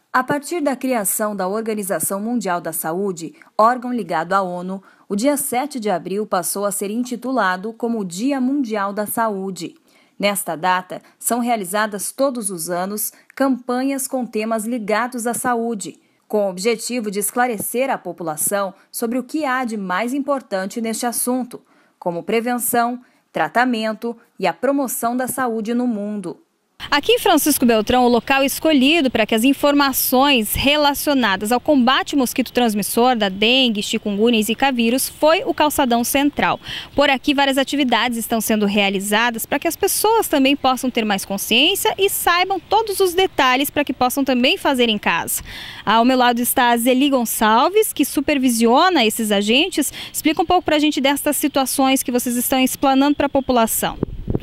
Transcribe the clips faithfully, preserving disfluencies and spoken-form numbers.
A partir da criação da Organização Mundial da Saúde, órgão ligado à ONU, o dia sete de abril passou a ser intitulado como o Dia Mundial da Saúde. Nesta data, são realizadas todos os anos campanhas com temas ligados à saúde, com o objetivo de esclarecer a população sobre o que há de mais importante neste assunto, como prevenção, tratamento e a promoção da saúde no mundo. Aqui em Francisco Beltrão, o local escolhido para que as informações relacionadas ao combate ao mosquito transmissor da dengue, chikungunya e zika vírus foi o calçadão central. Por aqui, várias atividades estão sendo realizadas para que as pessoas também possam ter mais consciência e saibam todos os detalhes para que possam também fazer em casa. Ao meu lado está a Zeli Gonçalves, que supervisiona esses agentes. Explica um pouco para a gente destas situações que vocês estão explanando para a população.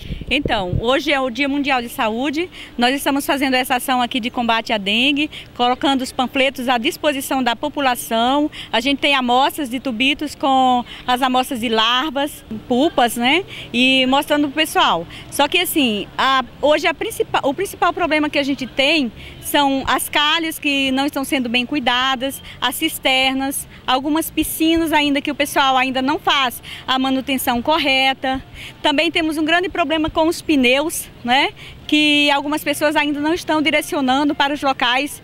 Então, hoje é o Dia Mundial de Saúde, nós estamos fazendo essa ação aqui de combate à dengue, colocando os panfletos à disposição da população. A gente tem amostras de tubitos com as amostras de larvas, pupas, né? E mostrando para o pessoal. Só que assim, a, hoje a principal, o principal problema que a gente tem são as calhas que não estão sendo bem cuidadas, as cisternas, algumas piscinas ainda que o pessoal ainda não faz a manutenção correta. Também temos um grande problema com os pneus, né? Que algumas pessoas ainda não estão direcionando para os locais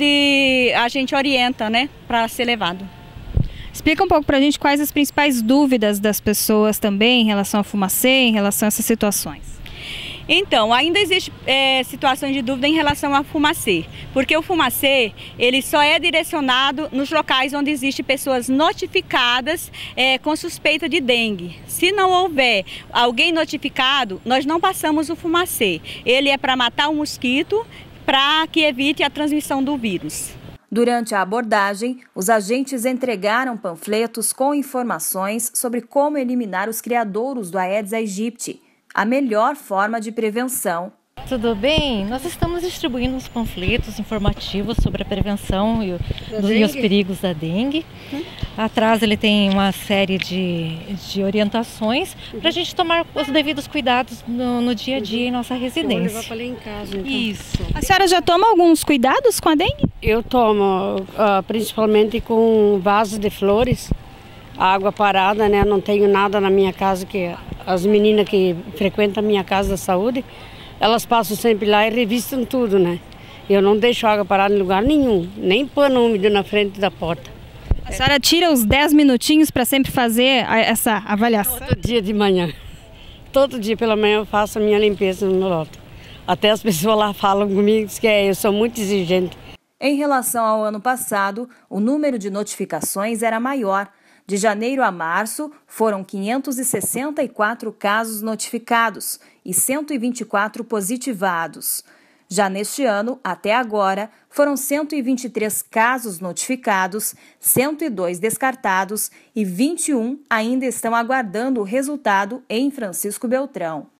onde a gente orienta, né? Para ser levado. Explica um pouco para a gente quais as principais dúvidas das pessoas também em relação ao fumacê, em relação a essas situações. Então, ainda existe é, situações de dúvida em relação ao fumacê, porque o fumacê ele só é direcionado nos locais onde existem pessoas notificadas é, com suspeita de dengue. Se não houver alguém notificado, nós não passamos o fumacê. Ele é para matar o mosquito, para que evite a transmissão do vírus. Durante a abordagem, os agentes entregaram panfletos com informações sobre como eliminar os criadouros do Aedes aegypti, a melhor forma de prevenção. Tudo bem? Nós estamos distribuindo os panfletos informativos sobre a prevenção e, o, do, e os perigos da dengue. Uhum. Atrás ele tem uma série de, de orientações uhum. para a gente tomar os devidos cuidados no, no dia a dia uhum. em nossa residência. Eu vou levar para ler em casa, então. Isso. A senhora já toma alguns cuidados com a dengue? Eu tomo, uh, principalmente com vasos de flores, água parada, né? Não tenho nada na minha casa que as meninas que frequentam a minha casa da saúde, elas passam sempre lá e revistam tudo, né? Eu não deixo água parada em lugar nenhum, nem pano úmido na frente da porta. A senhora tira os dez minutinhos para sempre fazer essa avaliação? Todo dia de manhã. Todo dia pela manhã eu faço a minha limpeza no meu lote. Até as pessoas lá falam comigo que eu sou muito exigente. Em relação ao ano passado, o número de notificações era maior. De janeiro a março, foram quinhentos e sessenta e quatro casos notificados e cento e vinte e quatro positivados. Já neste ano, até agora, foram cento e vinte e três casos notificados, cento e dois descartados e vinte e um ainda estão aguardando o resultado em Francisco Beltrão.